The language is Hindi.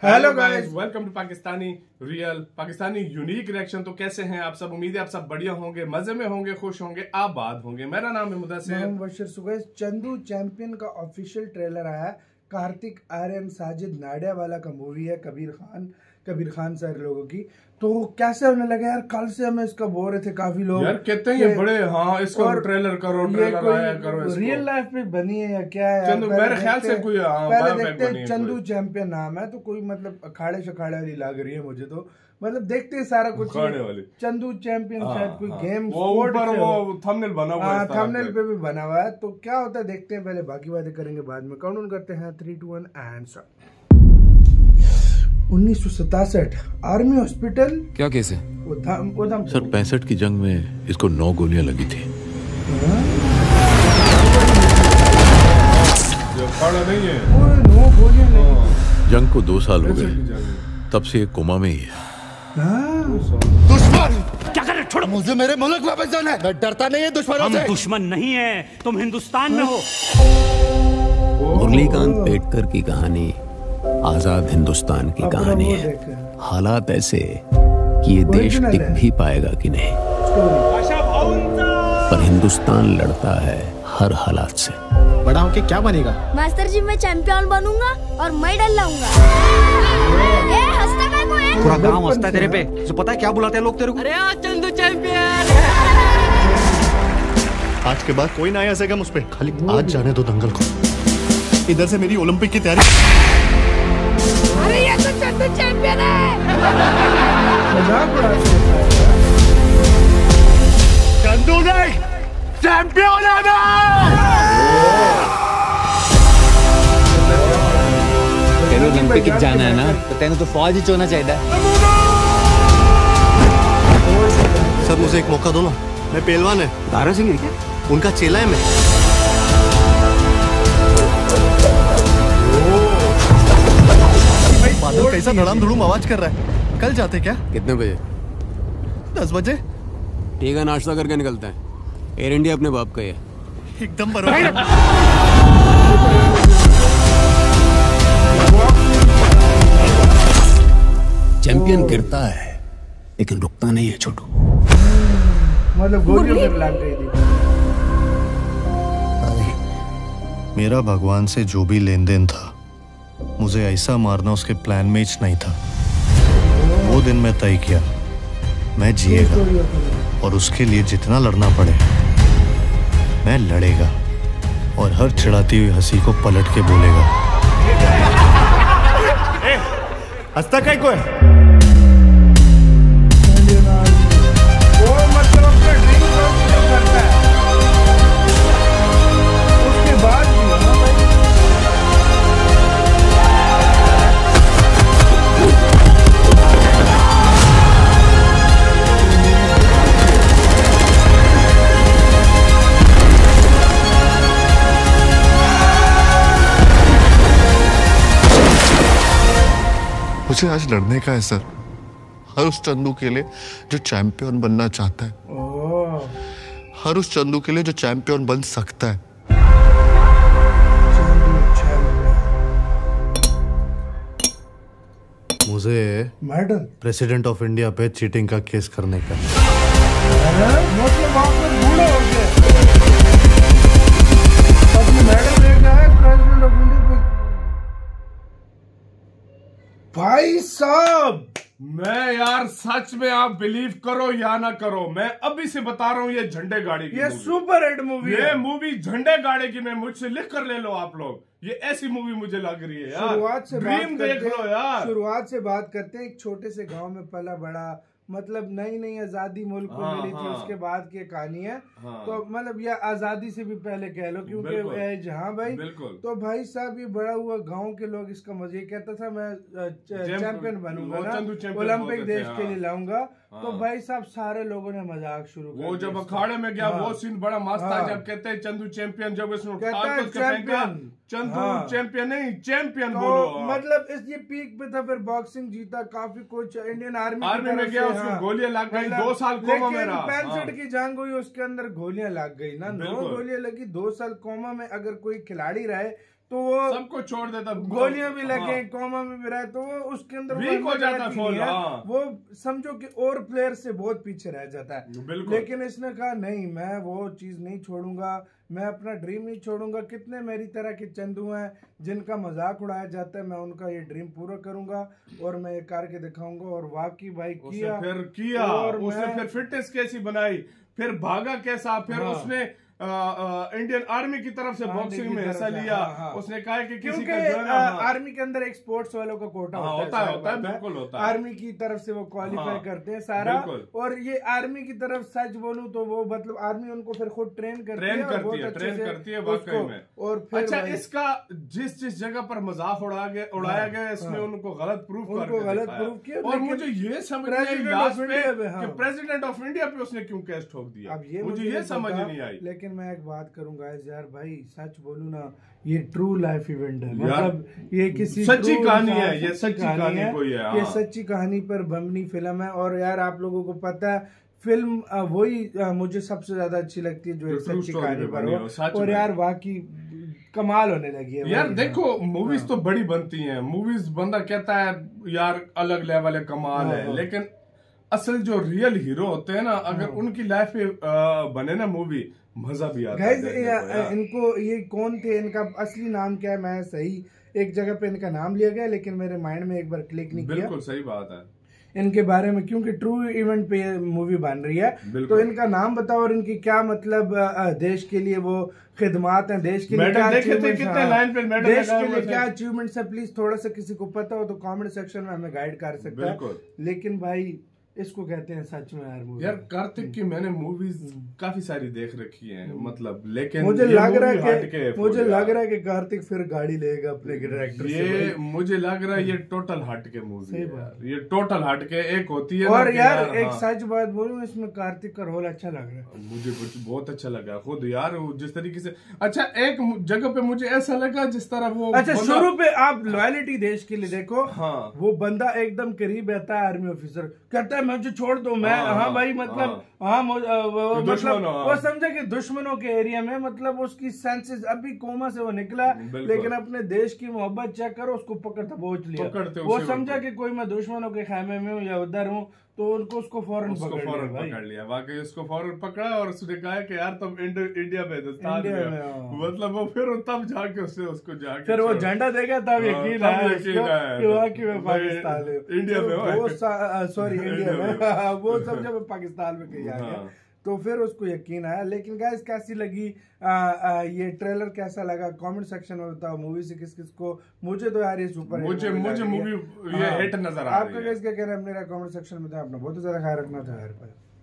Hello guys, welcome to Pakistani real Pakistani unique reaction. तो कैसे हैं आप सब? उम्मीद है आप सब बढ़िया होंगे, मजे में होंगे, खुश होंगे, आबाद होंगे। मेरा नाम है मुदस्सिर। बशीर सुगैस। चंदू चैंपियन का ऑफिशियल ट्रेलर आया है। कार्तिक आर्यन साजिद नाडियावाला का मूवी है, कबीर खान सर लोगों की। तो कैसे होने लगे यार, कल से हमें इसका बोल रहे थे काफी लोग यार, कहते हैं ये बड़े इसका ट्रेलर करो, ट्रेलर आया करो। रियल लाइफ में बनी है या क्या है? चंदू मेरे ख्याल से कोई पहले देखते हैं। चंदू चैंपियन नाम है तो कोई मतलब अखाड़े शखाड़े वाली लग रही है मुझे तो। मतलब देखते हैं सारा कुछ चंदू चैंपियन शायद कोई गेम वो थंबनेल बना हुआ है, थंबनेल पे भी बना हुआ है। तो क्या होता है देखते हैं, पहले बाकी बातें करेंगे बाद में। काउंट करते हैं 3, 2, 1 एंड स्टार्ट। 1967 army hospital. क्या केस है? सर 65 की जंग में इसको 9 गोलियां लगी थी। नहीं है। 9 गोलियां लगी। जंग को 2 साल हो गए, तब से ये कोमा में ही है। दुश्मन क्या करे? छोड़ो मुझे, मेरे मुल्क वापस जाना है। मैं डरता नहीं है दुश्मनों से। हम दुश्मन नहीं है, तुम हिंदुस्तान में हो। मुरलीकांत पेटकर की कहानी आजाद हिंदुस्तान की कहानी है। हालात ऐसे कि ये देश टिक भी पाएगा कि नहीं, पर हिंदुस्तान लड़ता है हर हालात से। बड़ा होके क्या बनेगा? मास्टर जी, मैं चैंपियन बनूंगा और मेडल लाऊंगा। पूरा गांव हंसता है तेरे पे। तो पता है क्या बुलाते हैं लोग तेरे को? अरे चंदू चैंपियन। आज के बाद कोई ना आया सकेगा मुझ पे। खाली आज जाने दो दंगल को। इधर से मेरी ओलंपिक की तैयारी। अरे ये तो चंदू चैंपियन है। चंदू नहीं, चैंपियन है तेरे ओलंपिक जाना है ना, तो तेने तो फौज ही चुनना चाहिए। सर मुझे एक मौका दो ना, मैं पहलवान है। तारा सिंह है क्या? उनका चेला है मैं। बादल कैसा धड़ाम धड़ूम आवाज कर रहा है। कल जाते क्या? कितने बजे? 10 बजे। ठीक है, नाश्ता करके निकलते हैं। एयर इंडिया अपने बाप का है। एकदम बराबर। चैंपियन गिरता है लेकिन रुकता नहीं है छोटू। मतलब गोलियों पर लग गई थी। मेरा भगवान से जो भी लेन देन था, मुझे ऐसा मारना उसके प्लान में ही नहीं था। वो दिन मैं तय किया, मैं जिएगा और उसके लिए जितना लड़ना पड़े मैं लड़ेगा, और हर चिढ़ाती हुई हंसी को पलट के बोलेगा। हंसता काय को है? वो मतलब अपना ड्रीम करता है। उसके बाद मुझे आज लड़ने का है सर, हर उस चंदू के लिए जो चैंपियन बनना चाहता है, हर उस चंदू के लिए जो चैंपियन बन सकता है। मुझे मेडल प्रेसिडेंट ऑफ इंडिया पे चीटिंग का केस करने का। मतलब आप लोग बूढ़े हो गए। मेडल लेना है प्रेसिडेंट ऑफ इंडिया पे। भाई साहब, मैं यार सच में, आप बिलीव करो या ना करो, मैं अभी से बता रहा हूँ ये झंडे गाड़ी की, ये सुपर हिट मूवी है। ये मूवी झंडे गाड़ी की। मैं मुझसे लिख कर ले लो आप लोग, ये ऐसी मूवी मुझे लग रही है यार। शुरुआत से ड्रीम देख लो यार। शुरुआत से बात करते हैं। एक छोटे से गांव में पला बड़ा, मतलब नई आजादी मुल्क को मिली थी, उसके बाद की कहानी है। तो मतलब ये आजादी से भी पहले कह लो, क्योंकि जहाँ भाई तो भाई साहब ये बड़ा हुआ गांव के लोग इसका मजे कहता था मैं चैंपियन बनूंगा ना, ओलंपिक देश के लिए लाऊंगा। तो भाई साहब सारे लोगों ने मजाक शुरू कर। वो जब अखाड़े में गया वो सीन बड़ा मस्त था, जब कहते हैं चंदू चैंपियन, जब इसने चंदू चैंपियन नहीं चैंपियन बोलो। मतलब इस ये पीक पे था, फिर बॉक्सिंग जीता, काफी कुछ इंडियन आर्मी में गया, उसको गोलियां लग गई, 2 साल कोमा में रहा। 65 की जंग हुई, उसके अंदर गोलियां लग गई ना, 9 गोलियां लगी, 2 साल कोमा में। अगर कोई खिलाड़ी रहे तो वो सबको छोड़ देता, गोलियां भी लगे, कोमा में भी रहे, तो वो उसके अंदर वीक हो जाता फुल। वो समझो कि और प्लेयर से बहुत पीछे रह जाता है। लेकिन इसने कहा नहीं, मैं वो चीज नहीं छोड़ूंगा, मैं अपना ड्रीम नहीं छोड़ूंगा। कितने मेरी तरह के चंदू हैं जिनका मजाक उड़ाया जाता है, मैं उनका ये ड्रीम पूरा करूंगा और मैं ये करके दिखाऊंगा। और वाकई भाई किया और उसने फिर फिटनेस कैसी बनाई, फिर भागा कैसा, फिर उसने इंडियन आर्मी की तरफ से बॉक्सिंग में हिस्सा लिया। उसने कहा कि किसी का आर्मी के अंदर एक स्पोर्ट्स वालों का कोटा होता है, बिल्कुल होता है। आर्मी की तरफ से वो क्वालिफाई करते हैं सारा। और ये आर्मी की तरफ सच बोलूं तो वो मतलब आर्मी उनको फिर खुद ट्रेन करती है वाकई में। और अच्छा, इसका जिस जगह पर मजाक उड़ाया गया इसमें उनको गलत प्रूफ किया। और मुझे ये समझ प्रेसिडेंट ऑफ इंडिया पे उसने क्यों केस ठोक दिया, मुझे ये समझ नहीं आई। लेकिन मैं एक बात करूंगा यार भाई, सच बोलूं ना, ये ट्रू लाइफ इवेंट है। मतलब ये किसी सच्ची कहानी है, ये सच्ची कहानी कोई है, ये सच्ची कहानी पर बनी फिल्म है। और यार आप लोगों को पता है फिल्म वही मुझे सबसे ज्यादा अच्छी लगती है जो एक सच्ची कहानी पर हो। और यार वाकई कमाल होने लगी है यार। देखो मूवीज तो बड़ी बनती हैं, मूवीज बंदा कहता है यार अलग लेवल है, कमाल है, लेकिन असल जो रियल हीरो होते हैं ना, अगर उनकी लाइफ पे बने ना मूवी, मजा भी आता है। इनको ये कौन थे, इनका असली नाम क्या है, मैं सही एक जगह पे इनका नाम लिया गया लेकिन मेरे माइंड में एक बार क्लिक नहीं किया। बिल्कुल सही बात है इनके बारे में, क्योंकि ट्रू इवेंट पे मूवी बन रही है। तो इनका नाम बताओ और इनकी क्या मतलब देश के लिए वो खिदमात है, देश के लिए क्या अचीवमेंट्स है। प्लीज थोड़ा सा किसी को पता हो तो कमेंट सेक्शन में हमें गाइड कर सकता है। लेकिन भाई इसको कहते हैं सच में यार कार्तिक की मैंने मूवीज काफी सारी देख रखी हैं, मतलब, लेकिन मुझे लग रहा है कि कार्तिक फिर गाड़ी लेगा अपने डायरेक्टर से। ये मुझे लग रहा है ये टोटल हट के मूवी है, ये टोटल हट के एक होती है। और यार एक सच बात बोलूं, इसमें कार्तिक का रोल अच्छा लग रहा है, मुझे बहुत अच्छा लगा खुद यार, जिस तरीके से। अच्छा, एक जगह पे मुझे ऐसा लगा जिस तरह वो, अच्छा शुरू पे आप लॉयलिटी देश के लिए देखो, वो बंदा एकदम करीब रहता है आर्मी ऑफिसर, कहता है मुझे छोड़ दो, मैं भाई मतलब वो समझा कि दुश्मनों के एरिया में, मतलब उसकी सेंसेस अभी कोमा से वो निकला, लेकिन अपने देश की मोहब्बत चेक करो, उसको पकड़ता पहुंच लिया। वो समझा कि कोई मैं दुश्मनों के खामे में हूँ या उधर हूँ, तो उसको फौरन पकड़ लिया। वाकई उसको फौरन पकड़ा और उसने कहा कि यार तुम इंडिया में, हिंदुस्तान में, मतलब वो फिर तब जाके उसको जाके फिर वो झंडा देगा तब यकीन आया कि मैं पाकिस्तान में, इंडिया में, सॉरी इंडिया में वो समझा मैं पाकिस्तान में कहीं आ गया, तो फिर उसको यकीन आया। लेकिन गाइस कैसी लगी ये ट्रेलर, कैसा लगा कमेंट सेक्शन में बताओ। मूवी से किस किस को, मुझे तो यार ये सुपर, मुझे मूवी ये हिट नजर आ रही है। आपका गाइस क्या कहना है मेरा कमेंट सेक्शन में, अपना बहुत ज्यादा ख्याल रखना था यार।